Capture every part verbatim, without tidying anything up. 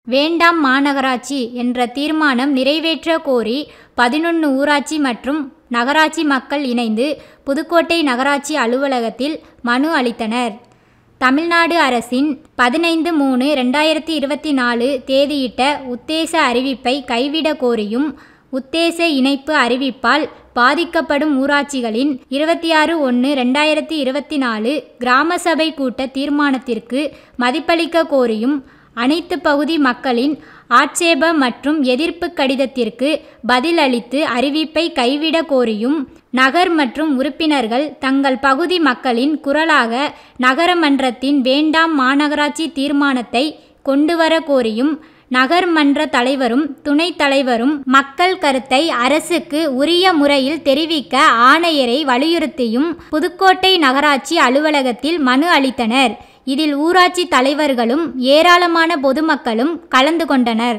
வேண்டாம் மாநகராட்சி என்ற தீர்மானம் நிறைவேற்ற கோரி பதினொன்று ஊராட்சி மற்றும் நகராட்சி மக்கள் இணைந்து புதுக்கோட்டை நகராட்சி அலுவலகத்தில் மனு அளித்தனர். தமிழ்நாடு அரசின் பதினைந்து மூணு ரெண்டாயிரத்தி இருபத்தி நாலு தேதியிட்ட உத்தேச அறிவிப்பை கைவிட கோரியும், உத்தேச இணைப்பு அறிவிப்பால் பாதிக்கப்படும் ஊராட்சிகளின் இருபத்தி ஆறு ஒன்று ரெண்டாயிரத்தி இருபத்தி நாலு கிராம சபை கூட்ட தீர்மானத்திற்கு மதிப்பளிக்க கோரியும், அனைத்து பகுதி மக்களின் ஆட்சேப மற்றும் எதிர்ப்பு கடிதத்திற்கு பதில் அளித்து அறிவிப்பை கைவிட கோரியும், நகர் மற்றும் உறுப்பினர்கள் தங்கள் பகுதி மக்களின் குரலாக நகரமன்றத்தின் வேண்டாம் மாநகராட்சி தீர்மானத்தை கொண்டுவர கோரியும், நகர் மன்ற தலைவரும் துணைத் தலைவரும் மக்கள் கருத்தை அரசுக்கு உரிய முறையில் தெரிவிக்க ஆணையரை வலியுறுத்தியும் புதுக்கோட்டை நகராட்சி அலுவலகத்தில் மனு அளித்தனர். இதில் ஊராட்சி தலைவர்களும் ஏராளமான பொதுமக்களும் கலந்து கொண்டனர்.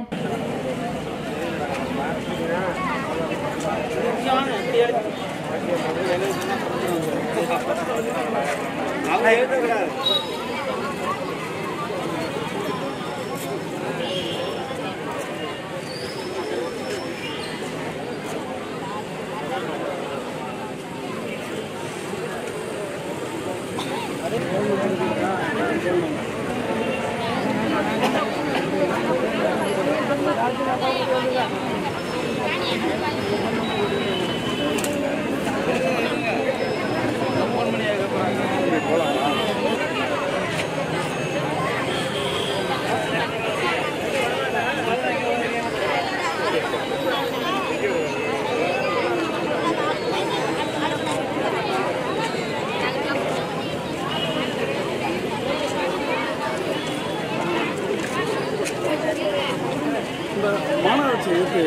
மாநகராட்சி இருக்கு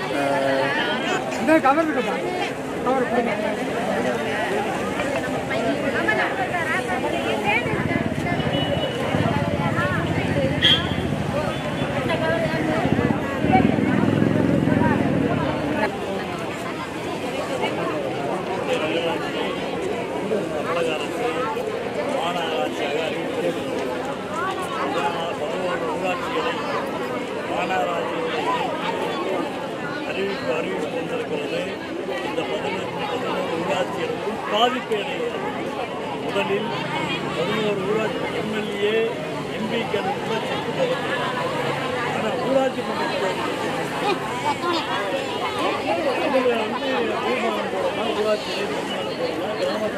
கவர் இருக்கா கவர் அறிவிப்பு அறிவிப்பு வந்திருக்கிறது. இந்த பதினெட்டு பதினோரு ஊராட்சிகளுக்கும் பாதிப்பு முதலில் பதினோரு ஊராட்சி எம்எல்ஏ எம்பிக்கள் கூட செக் போகிறது. ஆனால் ஊராட்சி மன்றத்தில் வந்து தீர்மானம் போடலாம், ஊராட்சி தீர்மானம் போடலாம்,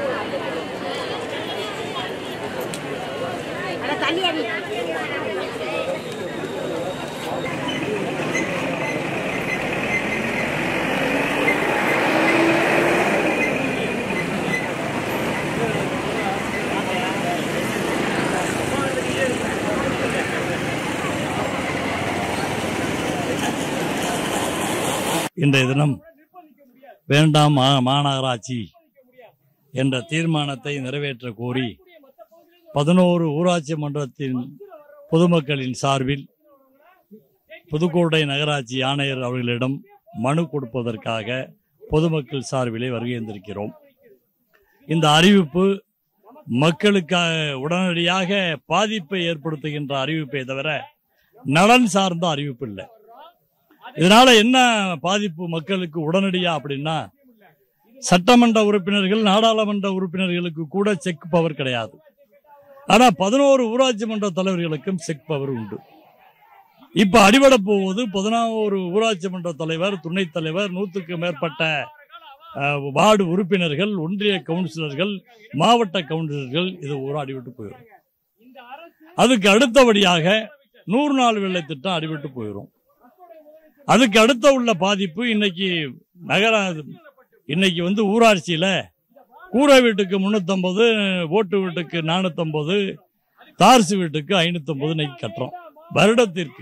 இன்றைய தினம் வேண்டாம் மாநகராட்சி என்ற தீர்மானத்தை நிறைவேற்ற கோரி பதினோரு ஊராட்சி மன்றத்தின் பொதுமக்களின் சார்பில் புதுக்கோட்டை நகராட்சி ஆணையர் அவர்களிடம் மனு கொடுப்பதற்காக பொதுமக்கள் சார்பிலே வருகின்றிருக்கிறோம். இந்த அறிவிப்பு மக்களுக்காக உடனடியாக பாதிப்பை ஏற்படுத்துகின்ற அறிவிப்பை தவிர நலன் சார்ந்த அறிவிப்பு இல்லை. இதனால என்ன பாதிப்பு மக்களுக்கு உடனடியா அப்படின்னா, சட்டமன்ற உறுப்பினர்கள் நாடாளுமன்ற உறுப்பினர்களுக்கு கூட செக் பவர் கிடையாது. ஆனா பதினோரு ஊராட்சி மன்ற தலைவர்களுக்கும் செக் பவர் உண்டு. இப்ப அடிபட போவது பதினோரு ஊராட்சி மன்ற தலைவர், துணைத் தலைவர், நூற்றுக்கு மேற்பட்ட வார்டு உறுப்பினர்கள், ஒன்றிய கவுன்சிலர்கள், மாவட்ட கவுன்சிலர்கள் இது ஒரு அடிபட்டு போயிடும். அதுக்கு அடுத்தபடியாக நூறு நாள் வேலை திட்டம் அடிபட்டு போயிடும். அதுக்கு அடுத்த உள்ள பாதிப்பு இன்னைக்கு நகர இன்னைக்கு வந்து ஊராட்சியில கூரை வீட்டுக்கு முன்னூத்தி ஐம்பது, ஓட்டு வீட்டுக்கு நானூத்தி ஐம்பது, தார்சு வீட்டுக்கு ஐநூத்தி ஐம்பது இன்னைக்கு கட்டுறோம் வருடத்திற்கு.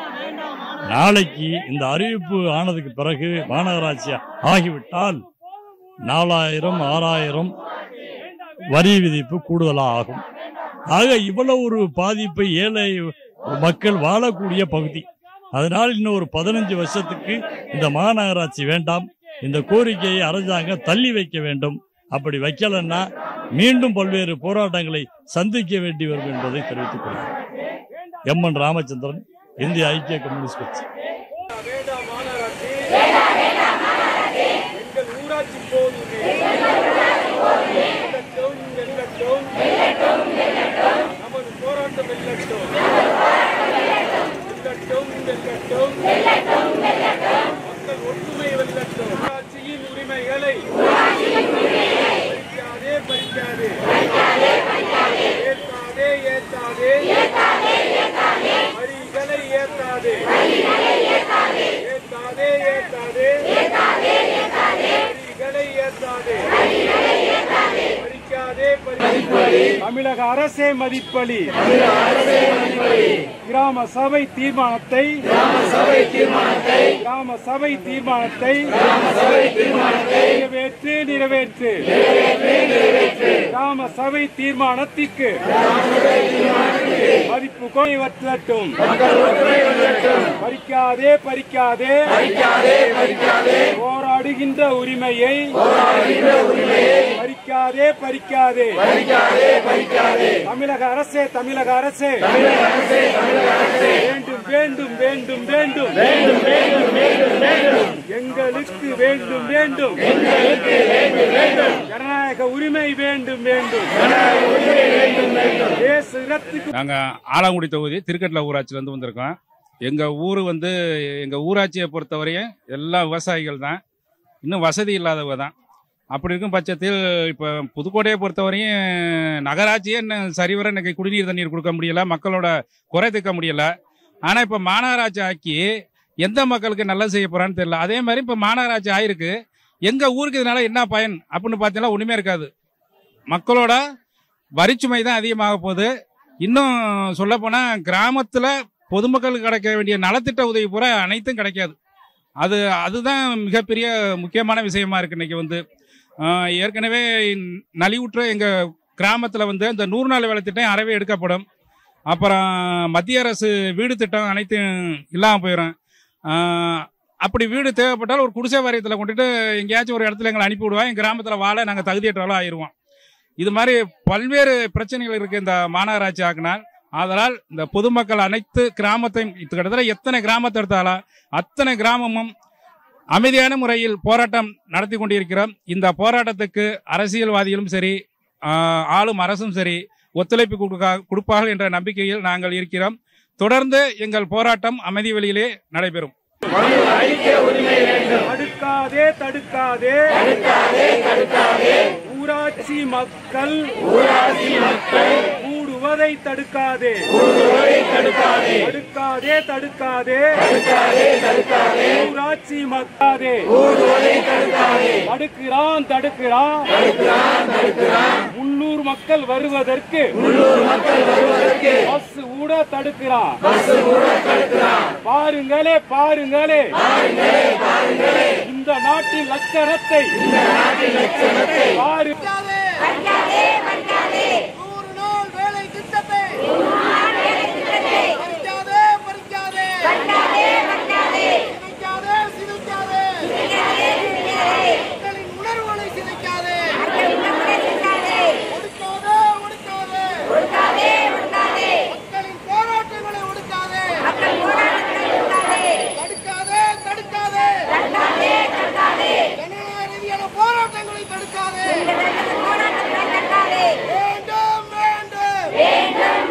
நாளைக்கு இந்த அறிவிப்பு ஆனதுக்கு பிறகு மாநகராட்சி ஆகிவிட்டால் நாலாயிரம் ஆறாயிரம் வரி விதிப்பு கூடுதலாக ஆகும். ஆக இவ்வளவு ஒரு பாதிப்பை ஏழை மக்கள் வாழக்கூடிய பகுதி. அதனால் இன்னும் ஒரு பதினஞ்சு வருஷத்துக்கு இந்த மாநகராட்சி வேண்டாம். இந்த கோரிக்கையை அரசாங்கம் தள்ளி வைக்க வேண்டும். அப்படி வைக்கலன்னா மீண்டும் பல்வேறு போராட்டங்களை சந்திக்க வேண்டி வரும் என்பதை தெரிவித்துக் கொள்கிறேன். எம் என் ராமச்சந்திரன், இந்திய ஐக்கிய கம்யூனிஸ்ட் கட்சி. வேண்டாம் மாநகராட்சி, எங்கள் ஊராட்சி போதுமே, வெல்லட்டும், வெல்லட்டும், நமது போராட்டம் வெல்லட்டும், வெல்லட்டும், வெல்லட்டும், மக்கள் ஒற்றுமை வெல்லட்டும். ஊராட்சியின் உரிமைகளை பறிக்காதே, பறிக்காதே, ஏற்காதே, ஏற்காதே, வரிகளை ஏற்காதே, ஏற்காதே, ஏற்காதே, வரிகளை ஏற்காதே, பறிக்காதே, பறிப்பளி. தமிழக அரசே மதிப்பளி. கிராம சபை தீர்மானத்தை கிராம சபை தீர்மானத்தை நிறைவேற்று நிறைவேற்று கிராம சபை தீர்மானத்திற்கு மதிப்பு குறைவற்றட்டும். பறிக்காதே, பறிக்காதே, போராடுகின்ற உரிமையை பறிக்காதே, பறிக்காதே, தமிழக அரசே, தமிழக அரசே, வேண்டும், வேண்டும், வேண்டும், வேண்டும், எங்களுக்கு வேண்டும், வேண்டும், ஜனநாயக உரிமை வேண்டும், வேண்டும். நாங்க ஆலங்குடி தொகுதி திருக்கட்டளை ஊராட்சியில இருந்து வந்திருக்கோம். எங்க ஊர் வந்து எங்க ஊராட்சியை பொறுத்தவரையும் எல்லா விவசாயிகள் தான், இன்னும் வசதி இல்லாதவங்க தான். அப்படி இருக்கும் பட்சத்தில் இப்போ புதுக்கோட்டையை பொறுத்தவரையும் நகராட்சியே இன்னும் சரிவர இன்னைக்கு குடிநீர் தண்ணீர் கொடுக்க முடியல, மக்களோட குறை தீர்க்க முடியல. ஆனால் இப்போ மாநகராட்சி ஆக்கி எந்த மக்களுக்கு நல்லது செய்ய போறான்னு தெரியல. அதே மாதிரி இப்போ மாநகராட்சி ஆயிருக்கு, எங்க ஊருக்கு இதனால என்ன பயன் அப்படின்னு பார்த்தீங்கன்னா ஒண்ணுமே இருக்காது. மக்களோட வரிச்சுமை தான் அதிகமாக போகுது. இன்னும் சொல்ல போனா கிராமத்துல பொதுமக்களுக்கு கிடைக்க வேண்டிய நலத்திட்ட உதவி பூரா அனைத்தும் கிடைக்காது. அது அதுதான் மிகப்பெரிய முக்கியமான விஷயமா இருக்கு. இன்னைக்கு வந்து ஏற்கனவே நலிவுற்ற எங்க கிராமத்துல வந்து இந்த நூறு நாள் வேலை திட்டம் அறவே எடுக்கப்படும். அப்புறம் மத்திய அரசு வீடு திட்டம் அனைத்தும் இல்லாமல் போயிடும். அப்படி வீடு தேவைப்பட்டால் ஒரு குடிசை வாரியத்தில் கொண்டுட்டு எங்கேயாச்சும் ஒரு இடத்துல எங்களை அனுப்பி விடுவோம். எங்கள் கிராமத்தில் வாழ நாங்கள் தகுதியற்றவர்களாக ஆயிடுவோம். இது மாதிரி பல்வேறு பிரச்சனைகள் இருக்கு இந்த மாநகராட்சி ஆக்கினால். அதனால் இந்த பொதுமக்கள் அனைத்து கிராமத்தையும் கிட்டத்தட்ட எத்தனை கிராமத்தை எடுத்தாலும் அத்தனை கிராமமும் அமைதியான முறையில் போராட்டம் நடத்தி கொண்டிருக்கிறோம். இந்த போராட்டத்துக்கு அரசியல்வாதிகளும் சரி, ஆளும் அரசும் சரி ஒத்துழைப்பு கொடுப்பார்கள் என்ற நம்பிக்கையில் நாங்கள் இருக்கிறோம். தொடர்ந்து எங்கள் போராட்டம் அமைதி வழியிலே நடைபெறும். தடுக்காதே, தடுக்காதே, ஊராட்சி மக்கள் கூடுவதை தடுக்காதே, தடுக்காதே, தடுக்காதே, ஊராட்சி மக்காதே, தடுக்கிறான், தடுக்கிறான், உள்ளூர் மக்கள் வருவதற்கு பஸ் கூட தடுக்கிறான். பாருங்களே, பாருங்களே, இந்த நாட்டின் லட்சணத்தை பாரு. நூறு நாள் வேலை திட்டத்தை பறிக்காதே, பறிக்காதே, சிதைக்காதே, சிதைக்காதே, மக்களின் உணர்வுகளை சிதைக்காதே, ஒடுக்காதே, ஒடுக்காதே, மக்களின் போராட்டங்களை ஒடுக்காதே, தடுக்காதே, தடுக்காதே, ஜனநாயக ரீதியான போராட்டங்களை தடுக்காதே. வேண்டும், வேண்டும்,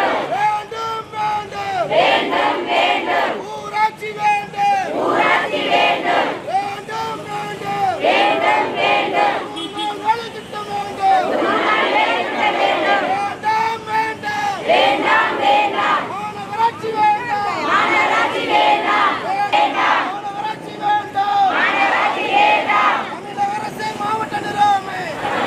வேண்டும், வேண்டும், ஊராட்சி வேண்டும், வேண்டும், வேண்டும், உங்கள் வேலை திட்டம் வேண்டும், வேண்டாம், வேண்டாம், மாநகராட்சி வேண்டாம், மாநகராட்சி வேண்டாம், தமிழக அரசே மாவட்ட நிர்வாகமே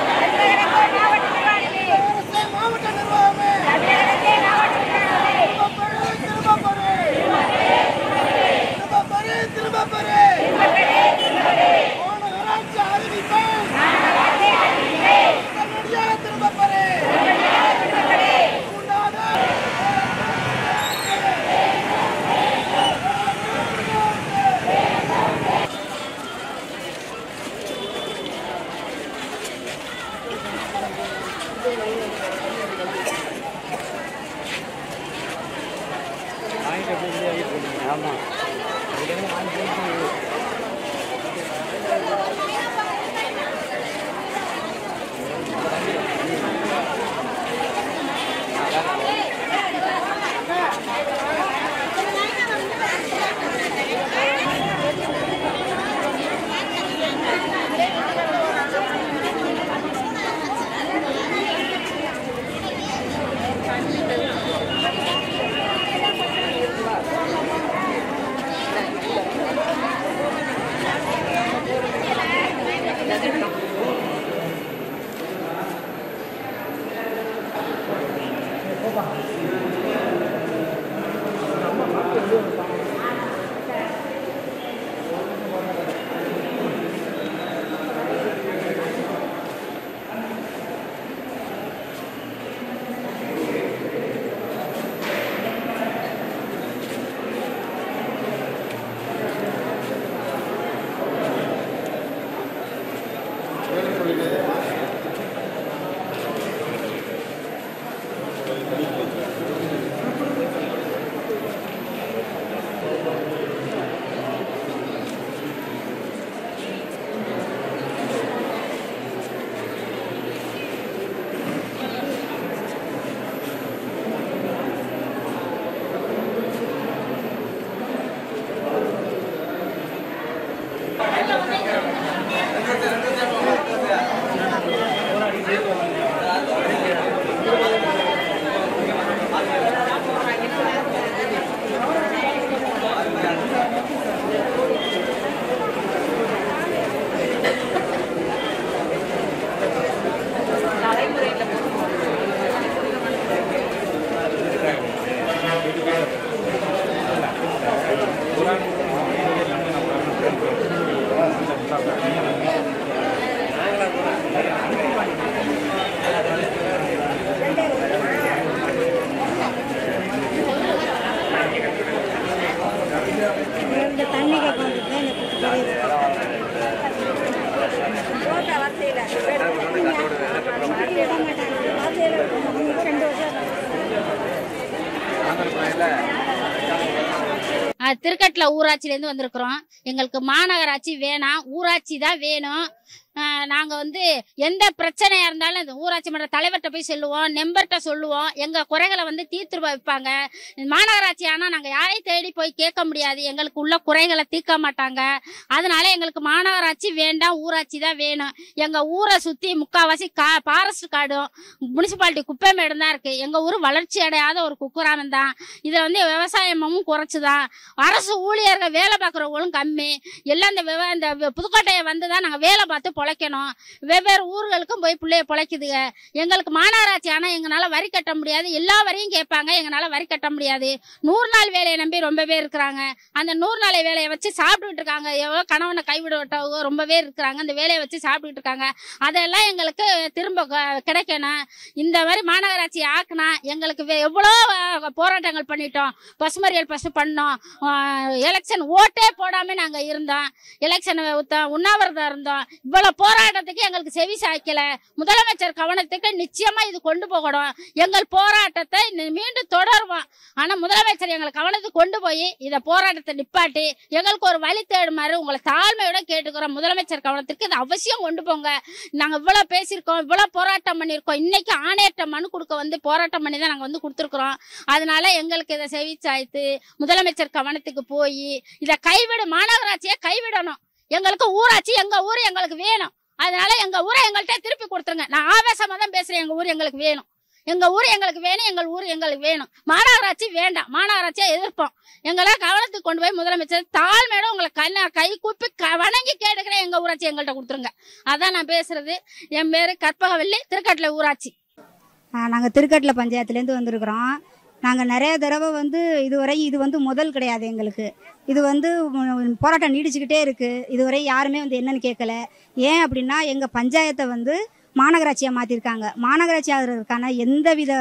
திருக்கட்ல ஊராட்சியிலேருந்து வந்திருக்கிறோம். எங்களுக்கு மாநகராட்சி வேணாம், ஊராட்சி தான் வேணும். நாங்கள் வந்து எந்த பிரச்சனையாக இருந்தாலும் இந்த ஊராட்சி மன்ற தலைவர்கிட்ட போய் சொல்லுவோம், நம்பர்கிட்ட சொல்லுவோம். எங்கள் குறைகளை வந்து தீர்த்து வைப்பாங்க. மாநகராட்சி ஆனால் நாங்கள் யாரையும் தேடி போய் கேட்க முடியாது, எங்களுக்கு உள்ள குறைகளை தீர்க்க மாட்டாங்க. அதனால எங்களுக்கு மாநகராட்சி வேண்டாம், ஊராட்சி தான் வேணும். எங்கள் ஊரை சுற்றி முக்கால்வாசி கா ஃபாரஸ்ட் காடும் முனிசிபாலிட்டி குப்பை மேடும் தான் இருக்குது. எங்கள் ஊர் வளர்ச்சி அடையாத ஒரு குக்கிராமம் தான். இதில் வந்து விவசாயமும் குறைச்சி தான். அரசு ஊழியர்கள் வேலை பார்க்குறவங்களும் கம்மி. எல்லாம் இந்த விவ இந்த புதுக்கோட்டையை வந்து தான் நாங்கள் வேலை பார்த்து பொழைக்கணும். வெவ்வேறு ஊர்களுக்கும் போய் பிள்ளைய பொழைக்குதுங்க. எங்களுக்கு மாநகராட்சி ஆனால் எங்களால் வரி கட்ட முடியாது. எல்லா வரியும் கேட்பாங்க, எங்களால் வரி கட்ட முடியாது. நூறு நாள் வேலையை நம்பி ரொம்ப பேர் இருக்கிறாங்க. அந்த நூறு நாள் வேலையை வச்சு சாப்பிட்டுட்டு இருக்காங்க. எவ்வளோ கணவனை கைவிட விட்டவங்க ரொம்ப பேர் இருக்கிறாங்க. அந்த வேலையை வச்சு சாப்பிட்டுட்டு இருக்காங்க. அதெல்லாம் எங்களுக்கு திரும்ப கிடைக்கணும். இந்த மாதிரி மாநகராட்சி ஆக்குனா எங்களுக்கு எவ்வளோ போராட்டங்கள் பண்ணிட்டோம். பசுமறியல் பசு பண்ணோம். எலெக்ஷன் ஓட்டே போடாமல் நாங்கள் இருந்தோம். எலெக்ஷன் உண்ணாவிரதம் இருந்தோம். இவ்வளவு போராட்டத்துக்கு எங்களுக்கு செவி சாய்க்கல. முதலமைச்சர் கவனத்துக்கு நிச்சயமா இது கொண்டு போகணும். எங்கள் போராட்டத்தை மீண்டும் தொடருவோம். ஆனா முதலமைச்சர் எங்களை கவனத்துக்கு கொண்டு போய் இத போராட்டத்தை நிப்பாட்டி எங்களுக்கு ஒரு வழி தேடுமாறு உங்களை தாழ்மையோட கேட்டுக்கிறோம். முதலமைச்சர் கவனத்துக்கு இது அவசியம் கொண்டு போங்க. நாங்க இவ்வளவு பேசியிருக்கோம், இவ்வளவு போராட்டம் பண்ணியிருக்கோம். இன்னைக்கு ஆணையற்ற மனு கொடுக்க வந்து போராட்டம் பண்ணி தான் நாங்க வந்து கொடுத்துருக்குறோம். அதனால எங்களுக்கு இதை செவி சாய்த்து முதலமைச்சர் கவனத்துக்கு போய் இதை கைவிடு, மாநகராட்சியை கைவிடணும். எங்களுக்கு ஊராட்சி எங்க ஊர் எங்களுக்கு வேணும். அதனால எங்க ஊரை எங்கள்கிட்ட திருப்பி கொடுத்துருங்க. நான் ஆவேசமா தான் பேசுறேன். எங்க ஊர் எங்களுக்கு வேணும், எங்க ஊர் எங்களுக்கு வேணும், எங்கள் ஊர் எங்களுக்கு வேணும். மாநகராட்சி வேண்டாம், மாநகராட்சியை எதிர்ப்போம். எங்களை கவனத்துக்கு கொண்டு போய் முதலமைச்சர் தாழ்மையோட உங்களை கண்ண கை கூப்பி வணங்கி கேட்டுக்கிறேன். எங்க ஊராட்சி எங்கள்கிட்ட கொடுத்துருங்க. அதான் நான் பேசுறது. என் பேரு கற்பகவல்லி, திருக்கட்ல ஊராட்சி. நாங்கள் திருக்கட்ல பஞ்சாயத்துலேருந்து வந்திருக்கிறோம். நாங்கள் நிறைய தடவை வந்து இதுவரை இது வந்து முதல் கிடையாது எங்களுக்கு. இது வந்து போராட்டம் நீடிச்சுக்கிட்டே இருக்குது. இதுவரை யாருமே வந்து என்னன்னு கேட்கல. ஏன் அப்படின்னா எங்கள் பஞ்சாயத்தை வந்து மாநகராட்சியாக மாற்றிருக்காங்க. மாநகராட்சி ஆகிறதுக்கான எந்த வித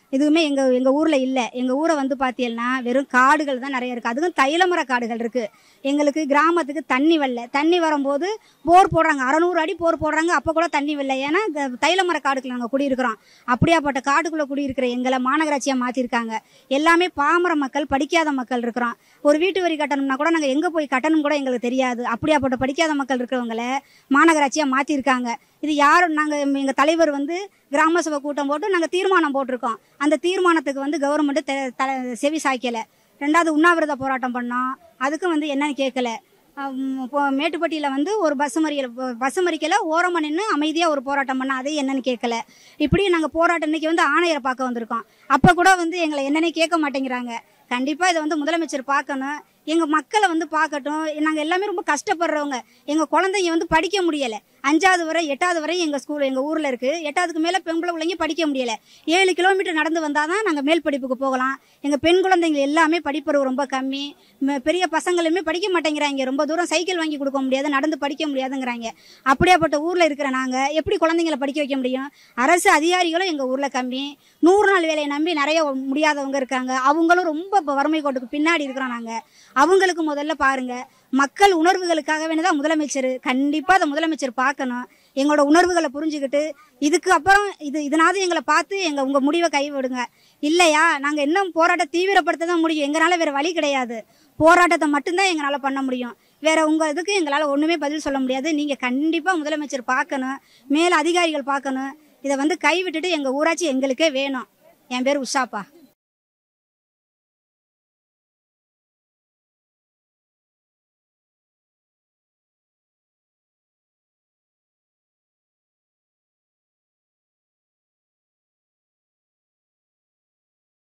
எதுவுமே எங்கள் எங்கள் ஊரில் இல்லை. எங்கள் ஊரை வந்து பார்த்தீங்கன்னா வெறும் காடுகள் தான் நிறைய இருக்குது. அதுவும் தைலமர காடுகள் இருக்குது. எங்களுக்கு கிராமத்துக்கு தண்ணி வரல. தண்ணி வரும்போது போர் போடுறாங்க, அறநூறு அடி போர் போடுறாங்க, அப்போ கூட தண்ணி வரல. ஏன்னா தைலமர காடுக்குள்ள நாங்கள் குடியிருக்கிறோம். அப்படியாப்பட்ட காடுக்குள்ளே குடியிருக்கிற எங்களை மாநகராட்சியாக மாற்றிருக்காங்க. எல்லாமே பாமர மக்கள், படிக்காத மக்கள் இருக்கிறோம். ஒரு வீட்டு வரி கட்டணும்னா கூட நாங்கள் எங்கே போய் கட்டணும் கூட எங்களுக்கு தெரியாது. அப்படியாப்பட்ட படிக்காத மக்கள் இருக்கிறவங்களை மாநகராட்சியாக மாற்றிருக்காங்க. இது யாரும் நாங்கள் எங்கள் தலைவர் வந்து கிராம சபை கூட்டம் போட்டு நாங்கள் தீர்மானம் போட்டிருக்கோம். அந்த தீர்மானத்துக்கு வந்து கவர்மெண்ட்டு செவி சாய்க்கலை. ரெண்டாவது உண்ணாவிரத போராட்டம் பண்ணோம், அதுக்கும் வந்து என்னன்னு கேட்கல. இப்போ மேட்டுப்பட்டியில் வந்து ஒரு பஸ் மறியல் பஸ் மறிக்கல ஓரமாக நின்று அமைதியாக ஒரு போராட்டம் பண்ணால் அதே என்னன்னு கேட்கல. இப்படி நாங்கள் போராட்டம் இன்றைக்கி வந்து ஆணையரை பார்க்க வந்திருக்கோம். அப்போ கூட வந்து எங்களை என்னன்னே கேட்க மாட்டேங்கிறாங்க. கண்டிப்பாக இதை வந்து முதலமைச்சர் பார்க்கணும், எங்கள் மக்களை வந்து பார்க்கட்டும். நாங்கள் எல்லாமே ரொம்ப கஷ்டப்படுறவங்க. எங்கள் குழந்தைங்க வந்து படிக்க முடியலை. அஞ்சாவது வரை எட்டாவது வரை எங்கள் ஸ்கூல் எங்கள் ஊரில் இருக்குது. எட்டாவதுக்கு மேலே பெண் பிள்ளைங்க படிக்க முடியலை. ஏழு கிலோமீட்டர் நடந்து வந்தால் தான் நாங்கள் மேல் படிப்புக்கு போகலாம். எங்கள் பெண் குழந்தைங்க எல்லாமே படிப்பறிவு ரொம்ப கம்மி. பெரிய பசங்களுமே படிக்க மாட்டேங்கிறாங்க. ரொம்ப தூரம் சைக்கிள் வாங்கி கொடுக்க முடியாது, நடந்து படிக்க முடியாதுங்கிறாங்க. அப்படியாப்பட்ட ஊரில் இருக்கிற நாங்கள் எப்படி குழந்தைங்களை படிக்க வைக்க முடியும்? அரசு அதிகாரிகளும் எங்கள் ஊரில் கம்மி. நூறு நாள் வேலையை நம்பி நிறைய முடியாதவங்க இருக்காங்க. அவங்களும் ரொம்ப வறுமை கோட்டுக்கு பின்னாடி இருக்கிறோம் நாங்கள். அவங்களுக்கு முதல்ல பாருங்க, மக்கள் உணர்வுகளுக்காக வேணுதான் முதலமைச்சர். கண்டிப்பாக அதை முதலமைச்சர் பார்க்கணும். எங்களோட உணர்வுகளை புரிஞ்சுக்கிட்டு இதுக்கு அப்புறம் இது இதனாவது எங்களை பார்த்து எங்கள் உங்கள் முடிவை கைவிடுங்க. இல்லையா நாங்கள் இன்னும் போராட்டம் தீவிரப்படுத்த தான் முடியும். எங்களால் வேறு வழி கிடையாது. போராட்டத்தை மட்டும்தான் எங்களால் பண்ண முடியும். வேறு உங்கள் இதுக்கு எங்களால் ஒன்றுமே பதில் சொல்ல முடியாது. நீங்கள் கண்டிப்பாக முதலமைச்சர் பார்க்கணும், மேல் அதிகாரிகள் பார்க்கணும். இதை வந்து கைவிட்டுட்டு எங்கள் ஊராட்சி எங்களுக்கே வேணும். என் பேர் உஷாப்பா.